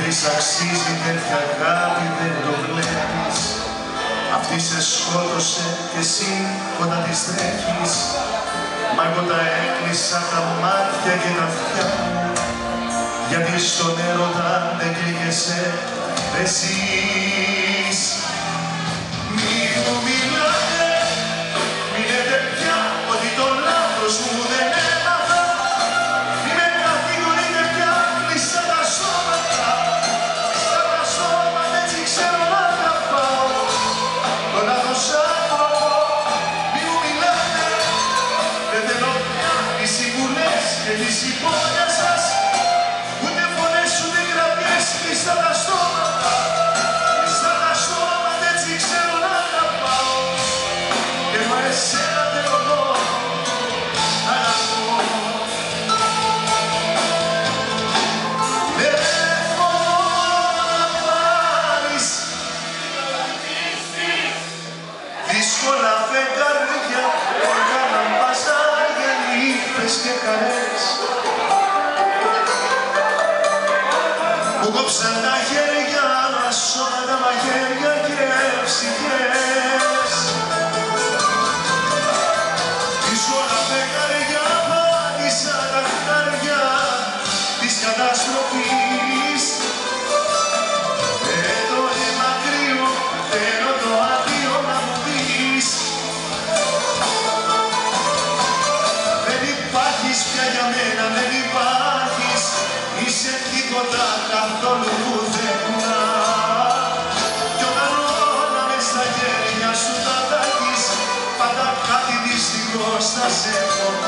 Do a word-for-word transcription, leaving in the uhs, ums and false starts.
της αξίζει τέτοια αγάπη, δεν το βλέπεις. Αυτή σε σκότωσε και εσύ κοντά της τρέχεις. Μα εγώ τα έκλεισα τα μάτια και τα αυτιά μου, γιατί στον έρωτα δεν καίγεσαι εσείς. Μη μου μιλάτε, μη λέτε πια ότι το λάθος μου δεν έμαθα. Μη με κατηγορείτε πια, κλειστά τα σώματα, κλειστά τα σώματα, έτσι ξέρω να αγαπάω το λάθος άνθρωπο. Μη μου μιλάτε, δεν θέλω πια τις συμβουλές και τις υπόνοιες σας, ούτε φωνές ούτε γραφές, κλειστά τα στόματα, κλειστά τα στόματα, έτσι ξέρω να αγαπάω και εγώ εσένα θέλω εγώ να αγαπώ. Τηλέφωνο να πάρεις, δύσκολα φεγγαριά, έκαναν παζάρια, νύχτες και χαρές. Μου κόψαν τα χέρια, σώματα, μαχαίρια και ψυχές. Δύσκολα φεγγαριά, πάτησα τα χτάρια της καταστροφής. Δεν το αίμα κρύο, θέλω το αδείο να μου πεις. Δεν υπάρχεις πια για μένα, δεν υπάρχεις, είσαι τίποτα καθόλου πουθενά. Κι όταν όλα μες στα χέρια σου τα τάχεις, πάντα κάτι δυστυχώς θα σε έχω.